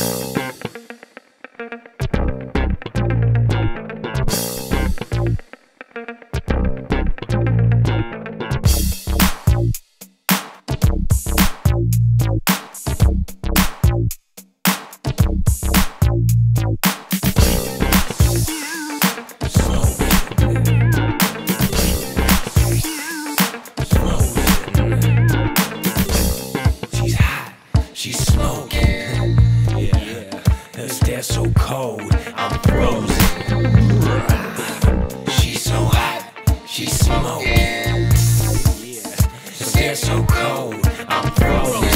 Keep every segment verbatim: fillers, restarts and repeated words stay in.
She's smoking, yeah. Her stare so cold, I'm frozen. She's so hot, she's smoking, yeah. Her stare so cold, I'm frozen.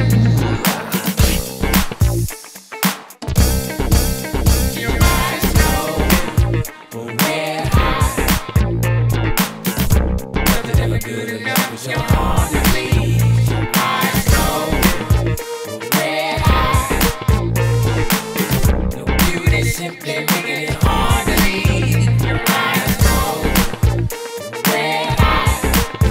Your eyes cold, but red hot. Nothing ever good enough was your heart to bleed. Eyes cold. Simply making it hard to leave. Your eyes cold, red hot.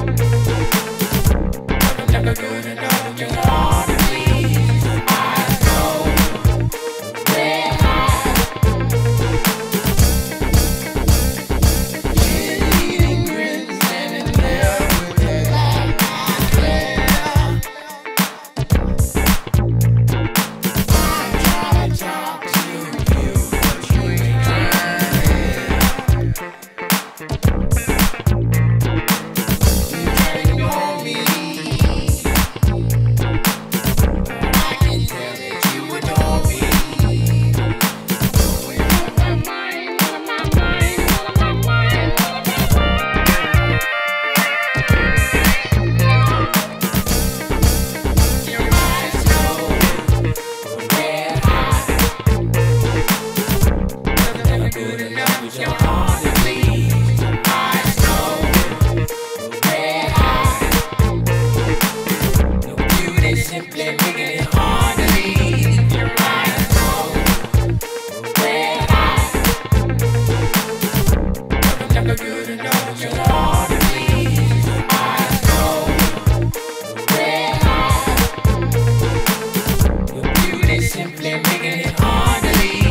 Nothing ever good enough, just hard to leave. Eyes cold, red hot. She's eating grits, standing there with her black eyes red. I'm trying to talk to you. Good enough with your heart to bleed. Eyes cold, red hot. No beauty, simply making it hard to leave. Your eyes cold, red hot. Nothing ever good enough with your heart to bleed. Eyes cold, red hot. Your beauty, simply making it hard to leave.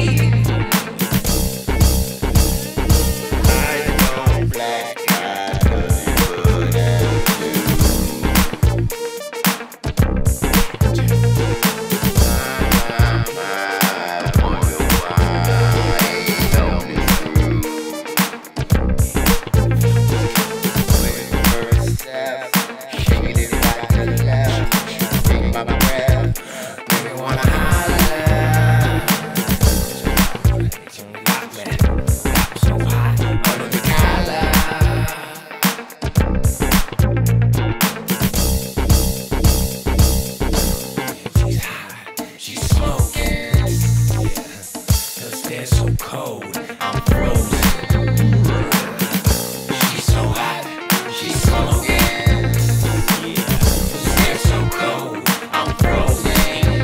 So cold, I'm frozen. She's so hot, she's smoking, yeah. They're so cold, I'm frozen.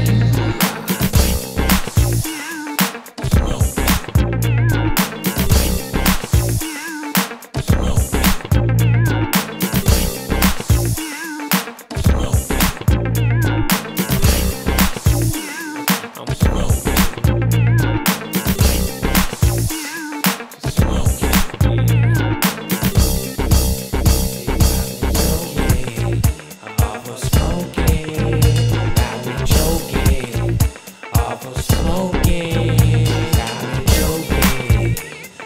I'm smoking.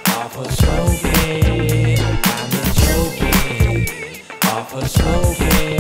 Smoking,